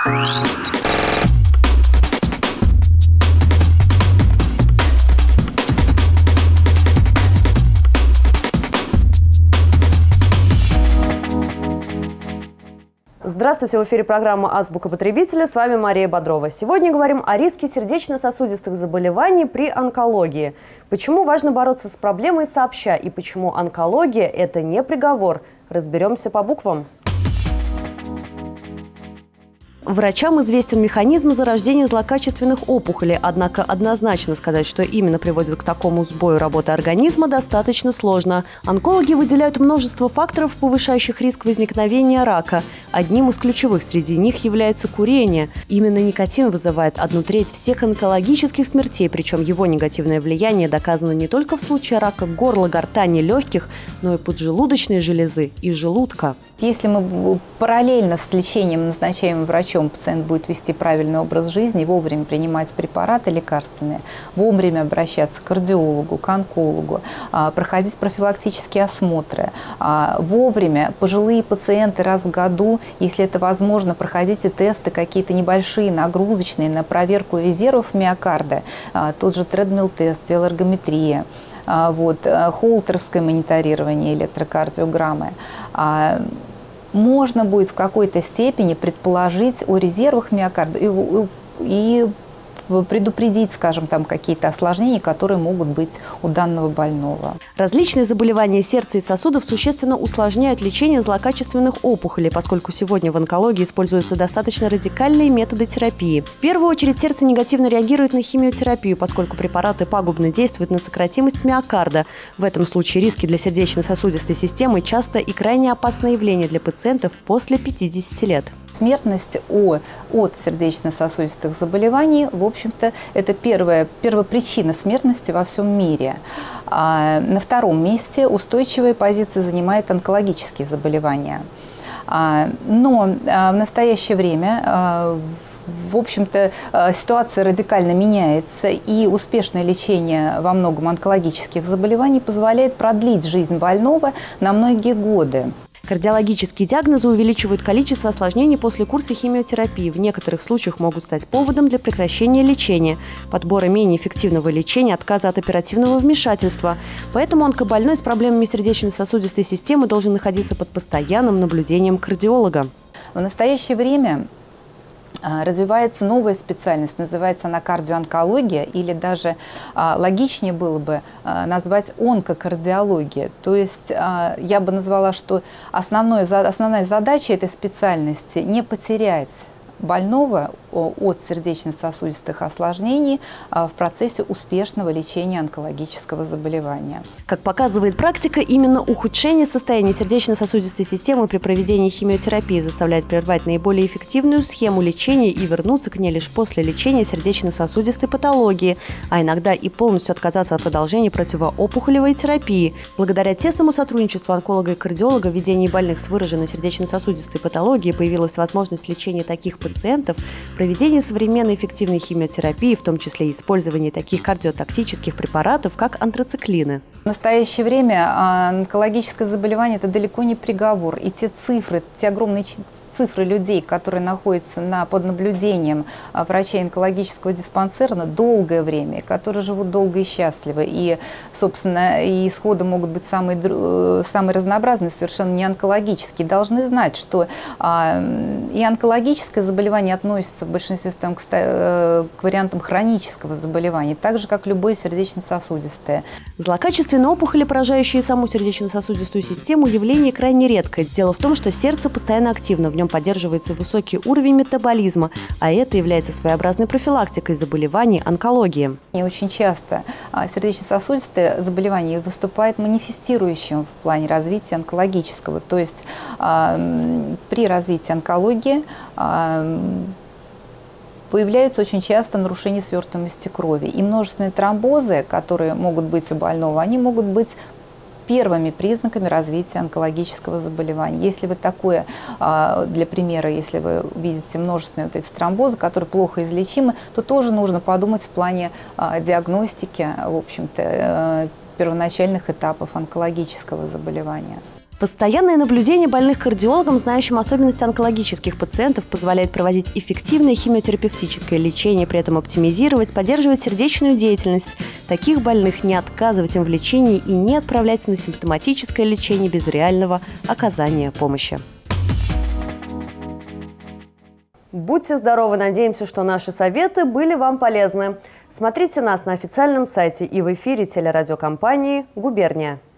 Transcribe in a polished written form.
Здравствуйте, в эфире программа «Азбука потребителя». С вами Мария Бодрова. Сегодня говорим о риске сердечно-сосудистых заболеваний при онкологии. Почему важно бороться с проблемой сообща и почему онкология – это не приговор? Разберемся по буквам. Врачам известен механизм зарождения злокачественных опухолей, однако однозначно сказать, что именно приводит к такому сбою работы организма, достаточно сложно. Онкологи выделяют множество факторов, повышающих риск возникновения рака. Одним из ключевых среди них является курение. Именно никотин вызывает 1/3 всех онкологических смертей, причем его негативное влияние доказано не только в случае рака горла, гортани, легких, но и поджелудочной железы и желудка. Если мы параллельно с лечением, назначаемым врачом, пациент будет вести правильный образ жизни, вовремя принимать препараты лекарственные, вовремя обращаться к кардиологу, к онкологу, проходить профилактические осмотры, вовремя пожилые пациенты раз в году, если это возможно, проходите тесты какие-то небольшие, нагрузочные на проверку резервов миокарда, тот же тредмил-тест, велоэргометрия. Холтеровское мониторирование, электрокардиограммы. Можно будет в какой-то степени предположить о резервах миокарда и предупредить, скажем, там какие-то осложнения, которые могут быть у данного больного. Различные заболевания сердца и сосудов существенно усложняют лечение злокачественных опухолей, поскольку сегодня в онкологии используются достаточно радикальные методы терапии. В первую очередь сердце негативно реагирует на химиотерапию, поскольку препараты пагубно действуют на сократимость миокарда. В этом случае риски для сердечно-сосудистой системы часто и крайне опасное явление для пациентов после 50 лет. Смертность от сердечно-сосудистых заболеваний, в общем-то, это первопричина смертности во всем мире. На втором месте устойчивые позиции занимают онкологические заболевания. Но в настоящее время, в общем-то, ситуация радикально меняется, и успешное лечение во многом онкологических заболеваний позволяет продлить жизнь больного на многие годы. Кардиологические диагнозы увеличивают количество осложнений после курса химиотерапии. В некоторых случаях могут стать поводом для прекращения лечения, подбора менее эффективного лечения, отказа от оперативного вмешательства. Поэтому онкобольной с проблемами сердечно-сосудистой системы должен находиться под постоянным наблюдением кардиолога. В настоящее время развивается новая специальность, называется она кардиоонкология, или даже логичнее было бы назвать онкокардиология. То есть я бы назвала, что основная задача этой специальности – не потерять больного от сердечно-сосудистых осложнений в процессе успешного лечения онкологического заболевания. Как показывает практика, именно ухудшение состояния сердечно-сосудистой системы при проведении химиотерапии заставляет прервать наиболее эффективную схему лечения и вернуться к ней лишь после лечения сердечно-сосудистой патологии, а иногда и полностью отказаться от продолжения противоопухолевой терапии. Благодаря тесному сотрудничеству онколога и кардиолога в ведении больных с выраженной сердечно-сосудистой патологией появилась возможность лечения таких пациентов, проведение современной эффективной химиотерапии, в том числе использование таких кардиотоксических препаратов, как антрациклины. В настоящее время онкологическое заболевание – это далеко не приговор. И те огромные цифры людей, которые находятся под наблюдением врача онкологического диспансера долгое время, которые живут долго и счастливо. И, собственно, и исходы могут быть самые разнообразные, совершенно не онкологические. Должны знать, что и онкологическое заболевание относится в большинстве своем к вариантам хронического заболевания, так же, как любое сердечно-сосудистое. Злокачественные опухоли, поражающие саму сердечно-сосудистую систему, явление крайне редкое. Дело в том, что сердце постоянно активно, в нем поддерживается высокий уровень метаболизма, а это является своеобразной профилактикой заболеваний онкологии. И очень часто сердечно-сосудистое заболевание выступает манифестирующим в плане развития онкологического. То есть при развитии онкологии появляются очень часто нарушения свертываемости крови. И множественные тромбозы, которые могут быть у больного, они могут быть первыми признаками развития онкологического заболевания. Если вы такое, для примера, если вы видите множественные эти тромбозы, которые плохо излечимы, то тоже нужно подумать в плане диагностики, в общем-то, первоначальных этапов онкологического заболевания. Постоянное наблюдение больных кардиологом, знающим особенности онкологических пациентов, позволяет проводить эффективное химиотерапевтическое лечение, при этом оптимизировать, поддерживать сердечную деятельность. Таких больных не отказывать им в лечении и не отправлять на симптоматическое лечение без реального оказания помощи. Будьте здоровы! Надеемся, что наши советы были вам полезны. Смотрите нас на официальном сайте и в эфире телерадиокомпании «Губерния».